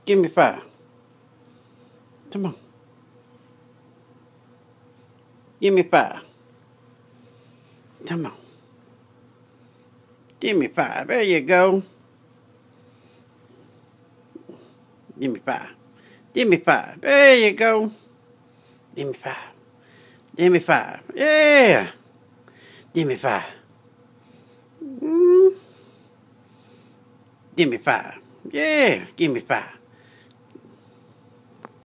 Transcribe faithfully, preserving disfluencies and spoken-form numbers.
Give me five. Come on. Give me five. Come on. Give me five. There you go. Give me five. Give me five. There you go. Give me five. Give me five. Yeah. Give me five. Mm. Give me five. Yeah. Give me five.